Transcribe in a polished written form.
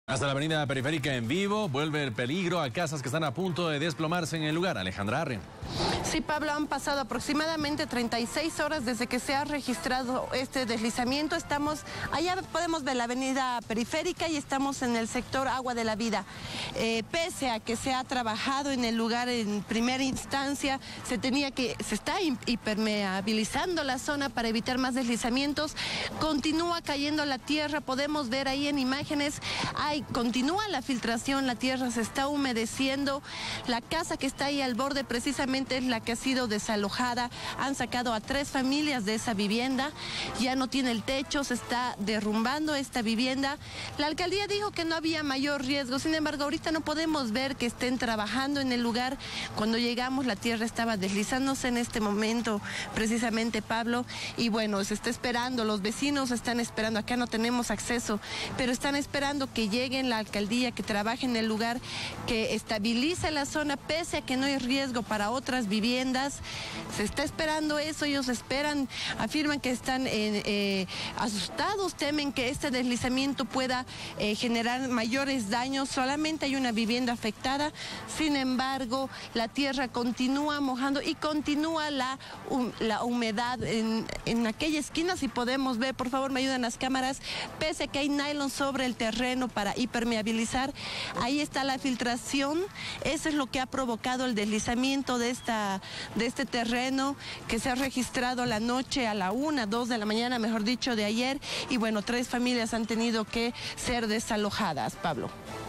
Hasta la avenida Periférica en vivo, vuelve el peligro a casas que están a punto de desplomarse en el lugar. Alejandra Arren. Sí, Pablo, han pasado aproximadamente 36 horas desde que se ha registrado este deslizamiento. Allá podemos ver la avenida Periférica y estamos en el sector Agua de la Vida. Pese a que se ha trabajado en el lugar en primera instancia, se está hipermeabilizando la zona para evitar más deslizamientos. Continúa cayendo la tierra, podemos ver ahí en imágenes, continúa la filtración, la tierra se está humedeciendo. La casa que está ahí al borde precisamente es la que ha sido desalojada. Han sacado a 3 familias de esa vivienda, ya no tiene el techo, se está derrumbando esta vivienda. La alcaldía dijo que no había mayor riesgo, sin embargo ahorita no podemos ver que estén trabajando en el lugar. Cuando llegamos la tierra estaba deslizándose en este momento precisamente, Pablo, y bueno, se está esperando, los vecinos están esperando, acá no tenemos acceso, pero están esperando que llegue la alcaldía, que trabaje en el lugar, que estabilice la zona, pese a que no hay riesgo para otras viviendas. Se está esperando eso, ellos esperan, afirman que están asustados, temen que este deslizamiento pueda generar mayores daños. Solamente hay una vivienda afectada, sin embargo, la tierra continúa mojando y continúa la humedad en aquella esquina. Si podemos ver, por favor me ayudan las cámaras, pese a que hay nylon sobre el terreno para hipermeabilizar, ahí está la filtración. Eso es lo que ha provocado el deslizamiento de este terreno, que se ha registrado la noche a la 1, 2 de la mañana, mejor dicho, de ayer, y bueno, 3 familias han tenido que ser desalojadas, Pablo.